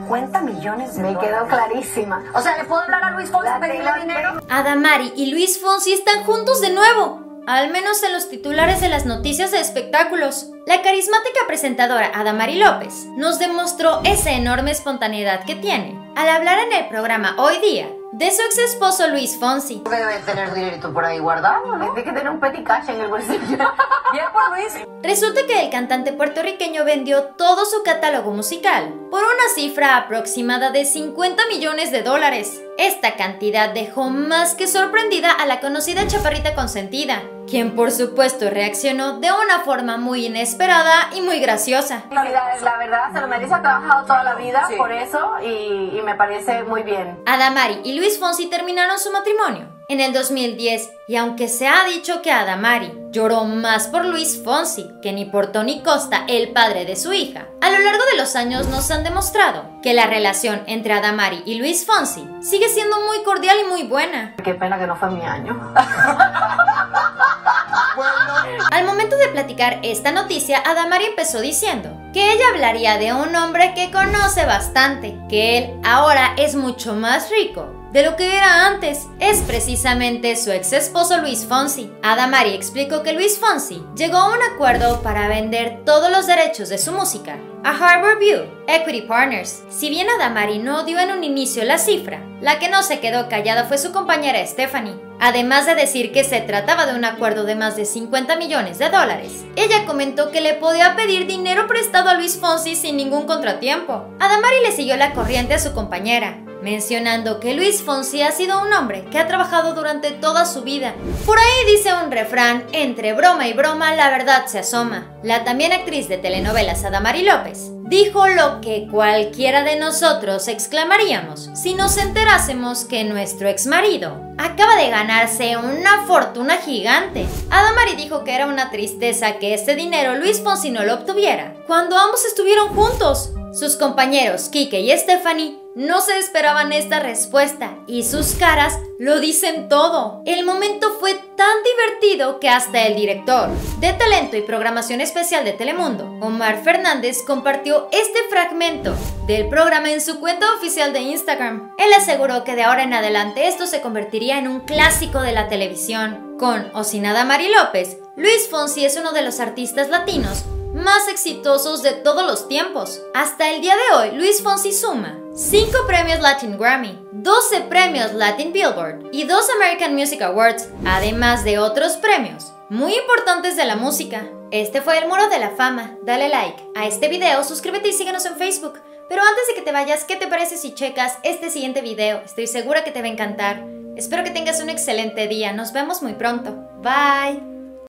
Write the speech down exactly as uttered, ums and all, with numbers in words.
cincuenta millones de Me dólares. quedó clarísima. O sea, ¿le puedo hablar a Luis Fonsi y pedirle dinero? Adamari y Luis Fonsi están juntos de nuevo, al menos en los titulares de las noticias de espectáculos. La carismática presentadora Adamari López nos demostró esa enorme espontaneidad que tiene al hablar en el programa Hoy Día de su ex esposo Luis Fonsi. Debe tener dinerito por ahí guardado, ¿no? Tiene que tener un petty cash en el bolsillo. Bien por Luis. Resulta que el cantante puertorriqueño vendió todo su catálogo musical por una cifra aproximada de cincuenta millones de dólares. Esta cantidad dejó más que sorprendida a la conocida chaparrita consentida, quien por supuesto reaccionó de una forma muy inesperada y muy graciosa. La verdad, se lo merece, ha trabajado toda la vida Sí. por eso y, y me parece muy bien. Adamari y Luis Fonsi terminaron su matrimonio en el dos mil diez y aunque se ha dicho que Adamari lloró más por Luis Fonsi que ni por Tony Costa, el padre de su hija, a lo largo de los años nos han demostrado que la relación entre Adamari y Luis Fonsi sigue siendo muy cordial y muy buena. Qué pena que no fue mi año. Al momento de platicar esta noticia, Adamari empezó diciendo que ella hablaría de un hombre que conoce bastante, que él ahora es mucho más rico de lo que era antes. Es precisamente su ex esposo Luis Fonsi. Adamari explicó que Luis Fonsi llegó a un acuerdo para vender todos los derechos de su música a Harbor View Equity Partners. Si bien Adamari no dio en un inicio la cifra, la que no se quedó callada fue su compañera Stephanie. Además de decir que se trataba de un acuerdo de más de cincuenta millones de dólares, ella comentó que le podía pedir dinero prestado a Luis Fonsi sin ningún contratiempo. Adamari le siguió la corriente a su compañera, mencionando que Luis Fonsi ha sido un hombre que ha trabajado durante toda su vida. Por ahí dice un refrán, entre broma y broma la verdad se asoma. La también actriz de telenovelas Adamari López dijo lo que cualquiera de nosotros exclamaríamos si nos enterásemos que nuestro exmarido acaba de ganarse una fortuna gigante. Adamari dijo que era una tristeza que este dinero Luis Fonsi no lo obtuviera cuando ambos estuvieron juntos. Sus compañeros Kike y Stephanie no se esperaban esta respuesta y sus caras lo dicen todo. El momento fue tan divertido que hasta el director de talento y programación especial de Telemundo, Omar Fernández, compartió este fragmento del programa en su cuenta oficial de Instagram. Él aseguró que de ahora en adelante esto se convertiría en un clásico de la televisión. Con o sin Adamari López, Luis Fonsi es uno de los artistas latinos más exitosos de todos los tiempos. Hasta el día de hoy, Luis Fonsi suma cinco premios Latin Grammy, doce premios Latin Billboard y dos American Music Awards, además de otros premios muy importantes de la música. Este fue el Muro de la Fama. Dale like a este video, suscríbete y síguenos en Facebook. Pero antes de que te vayas, ¿qué te parece si checas este siguiente video? Estoy segura que te va a encantar. Espero que tengas un excelente día. Nos vemos muy pronto. Bye.